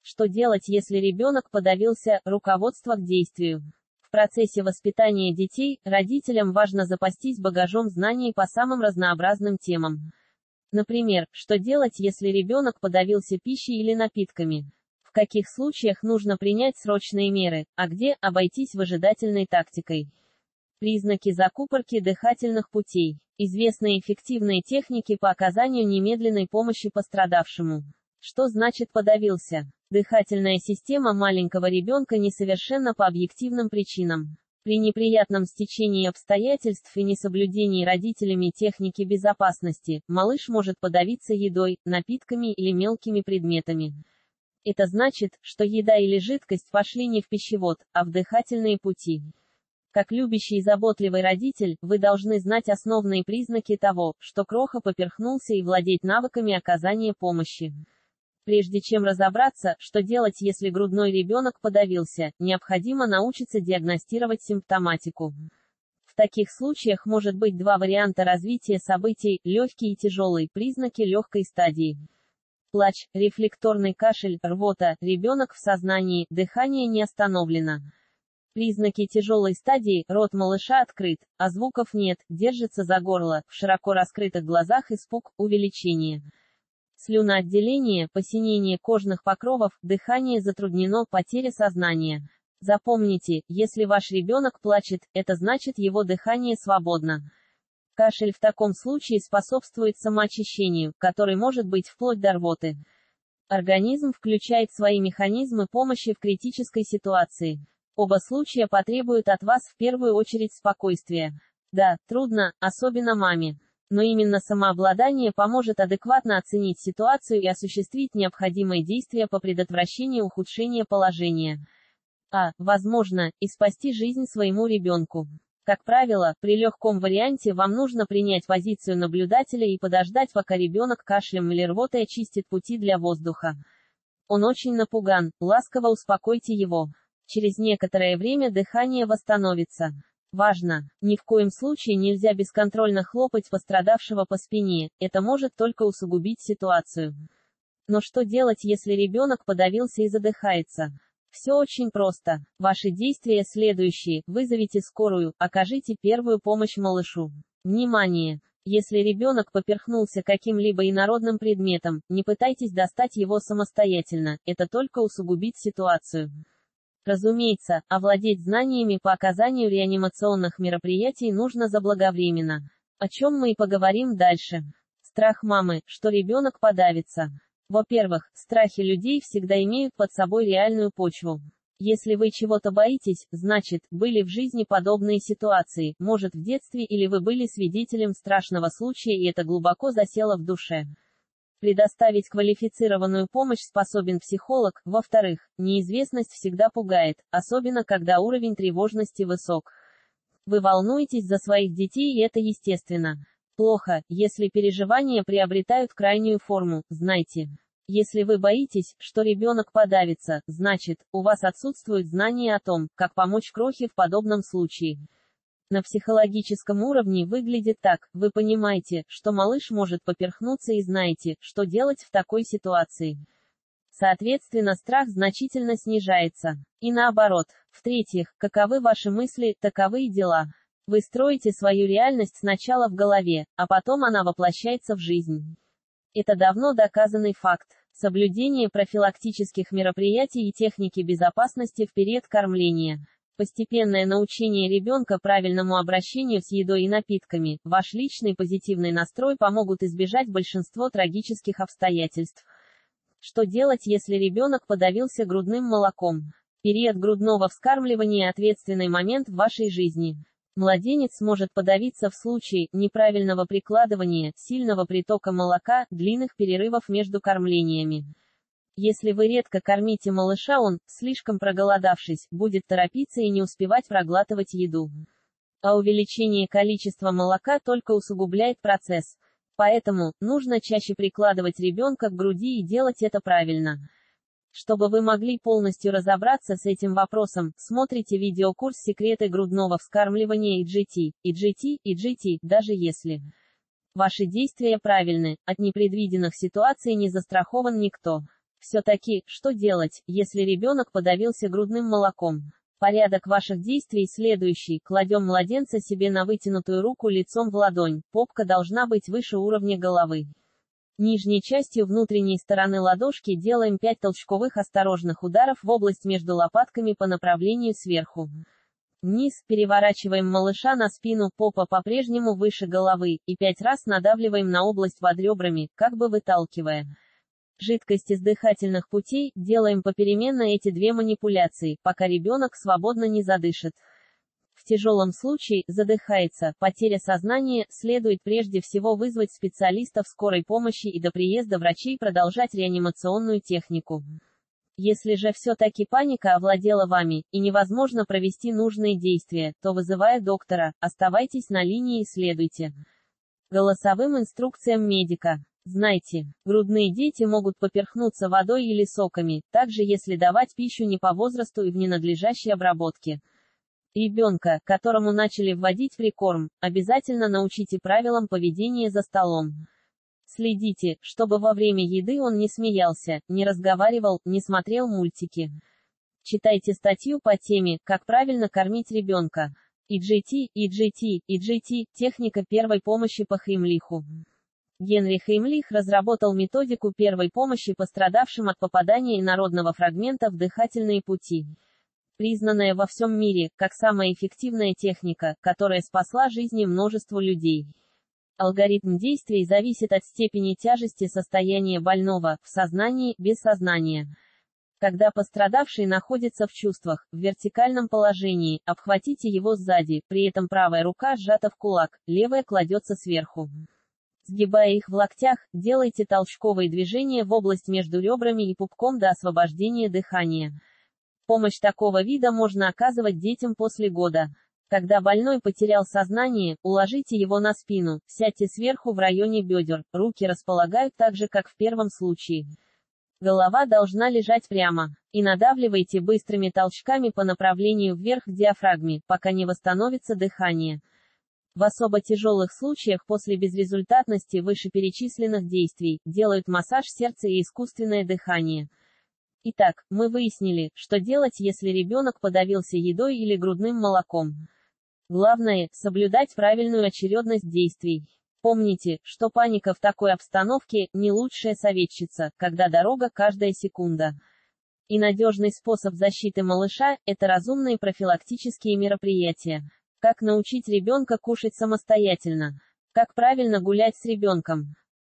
Что делать, если ребенок подавился? Руководство к действию. В процессе воспитания детей, родителям важно запастись багажом знаний по самым разнообразным темам. Например, что делать, если ребенок подавился пищей или напитками? В каких случаях нужно принять срочные меры, а где обойтись выжидательной тактикой? Признаки закупорки дыхательных путей. Известны эффективные техники по оказанию немедленной помощи пострадавшему. Что значит подавился? Дыхательная система маленького ребенка несовершенна по объективным причинам. При неприятном стечении обстоятельств и несоблюдении родителями техники безопасности, малыш может подавиться едой, напитками или мелкими предметами. Это значит, что еда или жидкость пошли не в пищевод, а в дыхательные пути. Как любящий и заботливый родитель, вы должны знать основные признаки того, что кроха поперхнулся, и владеть навыками оказания помощи. Прежде чем разобраться, что делать, если грудной ребенок подавился, необходимо научиться диагностировать симптоматику. В таких случаях может быть два варианта развития событий: легкий и тяжелый, признаки легкой стадии. Плач, рефлекторный кашель, рвота, ребенок в сознании, дыхание не остановлено. Признаки тяжелой стадии: рот малыша открыт, а звуков нет, держится за горло, в широко раскрытых глазах испуг, увеличение. Слюноотделение, посинение кожных покровов, дыхание затруднено, потеря сознания. Запомните, если ваш ребенок плачет, это значит, его дыхание свободно. Кашель в таком случае способствует самоочищению, который может быть вплоть до рвоты. Организм включает свои механизмы помощи в критической ситуации. Оба случая потребуют от вас в первую очередь спокойствия. Да, трудно, особенно маме. Но именно самообладание поможет адекватно оценить ситуацию и осуществить необходимые действия по предотвращению ухудшения положения. Возможно, и спасти жизнь своему ребенку. Как правило, при легком варианте вам нужно принять позицию наблюдателя и подождать, пока ребенок кашлем или рвотой очистит пути для воздуха. Он очень напуган, ласково успокойте его. Через некоторое время дыхание восстановится. Важно! Ни в коем случае нельзя бесконтрольно хлопать пострадавшего по спине, это может только усугубить ситуацию. Но что делать, если ребенок подавился и задыхается? Все очень просто. Ваши действия следующие: вызовите скорую, окажите первую помощь малышу. Внимание! Если ребенок поперхнулся каким-либо инородным предметом, не пытайтесь достать его самостоятельно, это только усугубит ситуацию. Разумеется, овладеть знаниями по оказанию реанимационных мероприятий нужно заблаговременно. О чем мы и поговорим дальше. Страх мамы, что ребенок подавится. Во-первых, страхи людей всегда имеют под собой реальную почву. Если вы чего-то боитесь, значит, были в жизни подобные ситуации, может в детстве, или вы были свидетелем страшного случая и это глубоко засело в душе. Предоставить квалифицированную помощь способен психолог. Во-вторых, неизвестность всегда пугает, особенно когда уровень тревожности высок. Вы волнуетесь за своих детей, и это естественно. Плохо, если переживания приобретают крайнюю форму, знайте. Если вы боитесь, что ребенок подавится, значит, у вас отсутствует знание о том, как помочь крохе в подобном случае. На психологическом уровне выглядит так: вы понимаете, что малыш может поперхнуться, и знаете, что делать в такой ситуации. Соответственно, страх значительно снижается. И наоборот. В-третьих, каковы ваши мысли, таковы и дела. Вы строите свою реальность сначала в голове, а потом она воплощается в жизнь. Это давно доказанный факт. Соблюдение профилактических мероприятий и техники безопасности в период кормления. Постепенное научение ребенка правильному обращению с едой и напитками, ваш личный позитивный настрой помогут избежать большинство трагических обстоятельств. Что делать, если ребенок подавился грудным молоком? Период грудного вскармливания – ответственный момент в вашей жизни. Младенец может подавиться в случае неправильного прикладывания, сильного притока молока, длинных перерывов между кормлениями. Если вы редко кормите малыша, он, слишком проголодавшись, будет торопиться и не успевать проглатывать еду. А увеличение количества молока только усугубляет процесс. Поэтому, нужно чаще прикладывать ребенка к груди и делать это правильно. Чтобы вы могли полностью разобраться с этим вопросом, смотрите видеокурс «Секреты грудного вскармливания EGT, даже если ваши действия правильны, от непредвиденных ситуаций не застрахован никто. Все-таки, что делать, если ребенок подавился грудным молоком? Порядок ваших действий следующий. Кладем младенца себе на вытянутую руку лицом в ладонь, попка должна быть выше уровня головы. Нижней частью внутренней стороны ладошки делаем 5 толчковых осторожных ударов в область между лопатками по направлению сверху вниз, переворачиваем малыша на спину, попа по-прежнему выше головы, и 5 раз надавливаем на область под ребрами, как бы выталкивая жидкость из дыхательных путей, делаем попеременно эти две манипуляции, пока ребенок свободно не задышит. В тяжелом случае, задыхается, потеря сознания, следует прежде всего вызвать специалистов скорой помощи и до приезда врачей продолжать реанимационную технику. Если же все-таки паника овладела вами, и невозможно провести нужные действия, то вызывая доктора, оставайтесь на линии и следуйте голосовым инструкциям медика. Знайте, грудные дети могут поперхнуться водой или соками, также если давать пищу не по возрасту и в ненадлежащей обработке. Ребенка, которому начали вводить прикорм, обязательно научите правилам поведения за столом. Следите, чтобы во время еды он не смеялся, не разговаривал, не смотрел мультики. Читайте статью по теме «Как правильно кормить ребенка». EGT, техника первой помощи по Хеймлиху. Генрих Хеймлих разработал методику первой помощи пострадавшим от попадания инородного фрагмента в дыхательные пути. Признанная во всем мире, как самая эффективная техника, которая спасла жизни множеству людей. Алгоритм действий зависит от степени тяжести состояния больного, в сознании, без сознания. Когда пострадавший находится в чувствах, в вертикальном положении, обхватите его сзади, при этом правая рука сжата в кулак, левая кладется сверху. Сгибая их в локтях, делайте толчковые движения в область между ребрами и пупком до освобождения дыхания. Помощь такого вида можно оказывать детям после года. Когда больной потерял сознание, уложите его на спину, сядьте сверху в районе бедер, руки располагают так же, как в первом случае. Голова должна лежать прямо. И надавливайте быстрыми толчками по направлению вверх к диафрагме, пока не восстановится дыхание. В особо тяжелых случаях после безрезультатности вышеперечисленных действий, делают массаж сердца и искусственное дыхание. Итак, мы выяснили, что делать, если ребенок подавился едой или грудным молоком. Главное – соблюдать правильную очередность действий. Помните, что паника в такой обстановке – не лучшая советчица, когда дорога каждая секунда. И надежный способ защиты малыша – это разумные профилактические мероприятия. Как научить ребенка кушать самостоятельно? Как правильно гулять с ребенком?